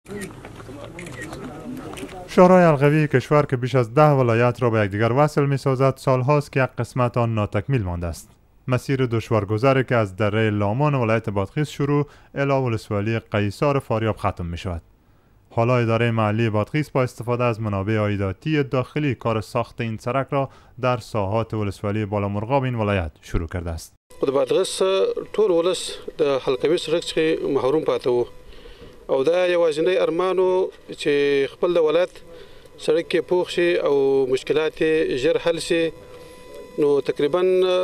شورای حلقوی کشور که بیش از 10 ولایت را به یکدیگر وصل می سازد، سالهاست که یک قسمت آن ناتکمیل مانده است. مسیر دشوارگذاری که از دره لامان ولایت بادغیس شروع الی ولسوالی قیصار فاریاب ختم می شود. حالا اداره محلی بادغیس با استفاده از منابع عایداتی داخلی کار ساخت این سرک را در ساحات ولسوالی بالامرغاب این ولایت شروع کرده است. د بادغیس ټول ولس د حلقوي سرک څخه محروم پاتې وو او دا یوازینی ارمانو چې خپل د ولایت سړک کې پوښ شي او مشکلات ژر حل شي. نو تقریبا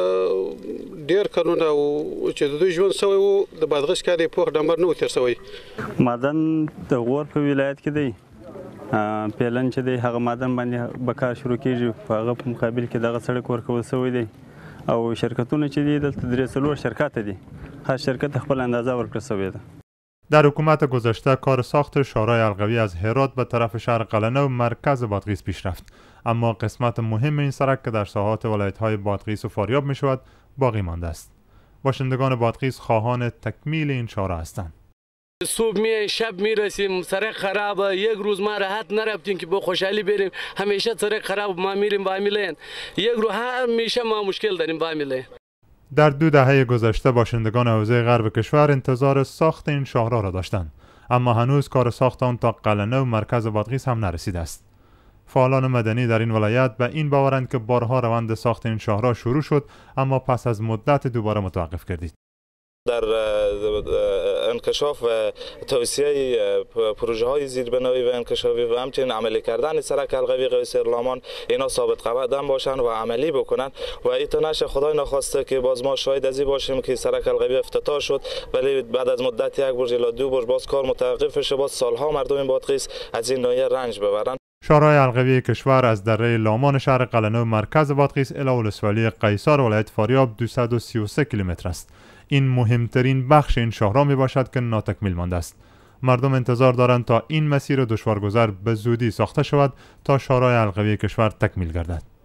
ډیر کارونه او چې د دوی ژوند شوی وو د بادغیس کې د پوښ ډمبر نه و تیر شوی. معدن د غور په ولایت کې دی، پیلن چې دی هغه معدن باندې به کار شروع کیږي، په هغه په مقابل کې دغه سړک ورکول شوی دی او شرکتونه چې دي دلته 3 شرکت دي، هر شرکت خپل اندازه ورکړل شوی ده. در حکومت گذشته کار ساخت شورای حلقوی از هرات به طرف شهر قلنه و مرکز بادغیس پیش رفت، اما قسمت مهم این سرک که در ساحات ولایت‌های بادغیس و فاریاب می شود باقی مانده است. باشندگان بادغیس خواهان تکمیل این چاره هستند. صبح می شب می رسیم، سرک خرابه، یک روز ما راحت نرفتیم که با خوشحالی بریم، همیشه سرک خراب ما میریم با میلین، یک روز همیشه ما مشکل داریم با میلین. در 2 دهه گذشته باشندگان حوزه غرب کشور انتظار ساخت این شاهراه را داشتند، اما هنوز کار ساخت آن تا قلنه و مرکز بادغیس هم نرسیده است. فعالان مدنی در این ولایت به این باورند که بارها روند ساخت این شاهراه شروع شد، اما پس از مدت دوباره متوقف گردید. در انکشاف و توسعه پروژه های زیربنایی و انکشافی و همچنین عملی کردن سرک حلقوی قیصر لامان اینا ثابت قدم باشن و عملی بکنن و ایتو نشه خدای نخواسته که باز ما شاهد ازی باشیم که سرک حلقوی افتتاح شد ولی بعد از مدت 1 برج الی 2 برج باز کار متوقف شه، باز سالها مردم بادغیس از این ناحیه رنج ببرن. شورای حلقوی کشور از دره لامان شهر قلنه و مرکز بادغیس الی ولسوالی قیصار ولایت فاریاب 233 کیلومتر است. این مهمترین بخش این شاهراه می باشد که ناتکمیل مانده است. مردم انتظار دارند تا این مسیر دشوارگذر به زودی ساخته شود تا شورای حلقوی کشور تکمیل گردد.